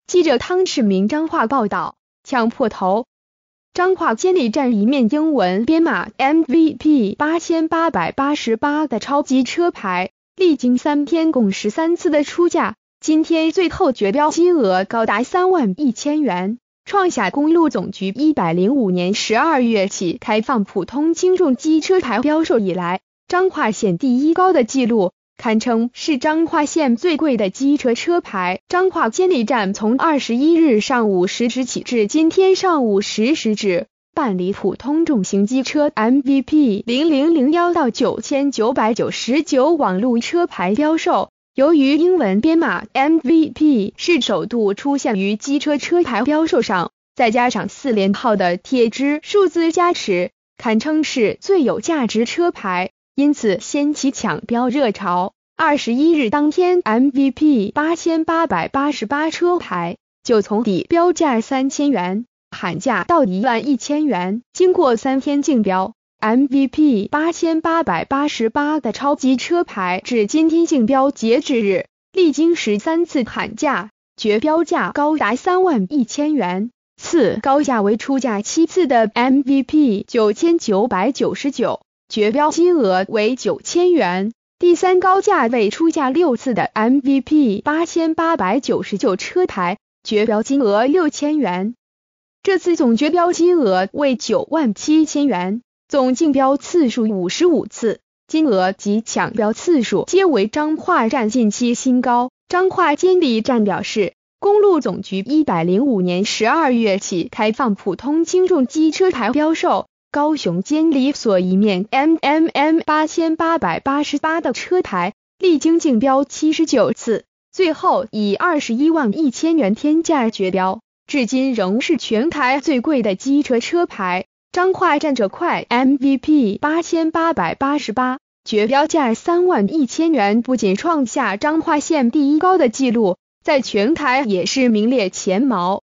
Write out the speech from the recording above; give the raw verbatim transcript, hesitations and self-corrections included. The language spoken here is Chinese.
记者汤世明彰化报道，抢破头。彰化监理站一面英文编码 M V P 八千八百八十八 的超级车牌，历经三天共十三次的出价，今天最后绝标金额高达三万一千元，创下公路总局一百零五年十二月起开放普通轻重机车牌标售以来，彰化县第一高的纪录，堪称是彰化县最贵的机车车牌。彰化监理站从二十一日上午十时起至今天上午十时止，办理普通重型机车 M V P 零零零一到九千九百九十九网路车牌标售。由于英文编码 M V P 是首度出现于机车车牌标售上，再加上四连号的贴纸数字加持，堪称是最有价值车牌，因此掀起抢标热潮。二十一日当天 M V P 八千八百八十八车牌就从底标价三千元喊价到一万一千元，经过三天竞标， M V P 八千八百八十八 的超级车牌至今天竞标截止日，历经十三次喊价，绝标价高达三万一千元，次高价为出价七次的 M V P 九千九百九十九，绝标金额为九千元，第三高价为出价六次的 M V P 八千八百九十九车牌，绝标金额六千元。这次总绝标金额为九万七千元，总竞标次数五十五次，金额及抢标次数皆为彰化站近期新高。彰化监理站表示，公路总局一百零五年十二月起开放普通轻重机车牌标售，高雄监理所一面 M M M 八千八百八十八 的车牌，历经竞标七十九次，最后以二十一万一千元天价绝标，至今仍是全台最贵的机车车牌。彰化站这块 M V P 八千八百八十八 绝标价三万一千元，不仅创下彰化县第一高的纪录，在全台也是名列前茅。